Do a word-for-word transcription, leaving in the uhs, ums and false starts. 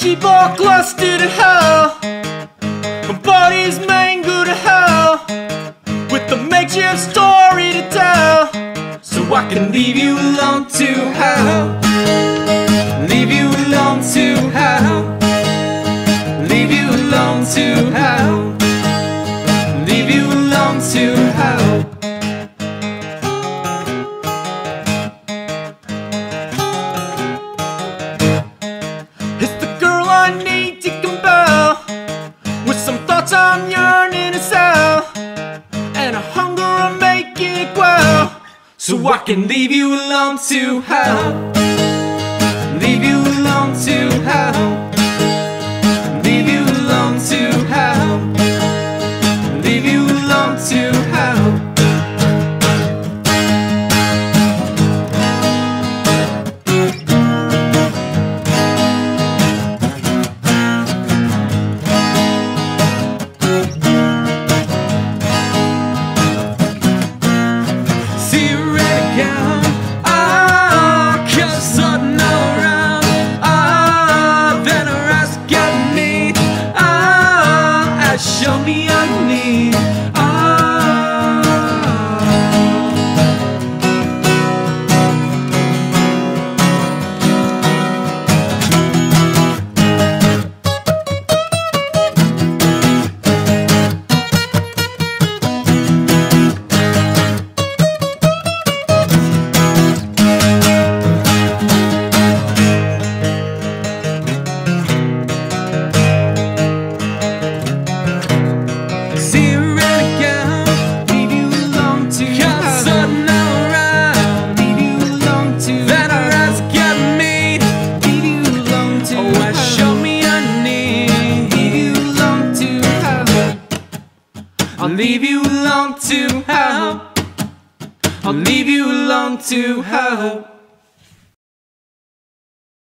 Sheep all clustered in hell, and bodies mangled to hell, with a makeshift story to tell. So I can leave you alone to hell, leave you alone to hell, leave you alone to hell, leave you alone to hell. It's the girl I need to compel, with some thoughts I'm yearning to sell, and a hunger I'm making it quell. So I can leave you alone to hell, leave you alone to hell, leave you alone to hell, leave you alone to hell. See you ready again. Ah, cause sudden around. Ah, then her eyes got me. Ah, show me your need. See you ready again. Leave you alone to cause sudden around. Leave you alone to that our eyes got made. Leave you alone to oh, show me your need. Leave you alone to hell. I'll leave you alone to hell. I'll leave you alone to hell.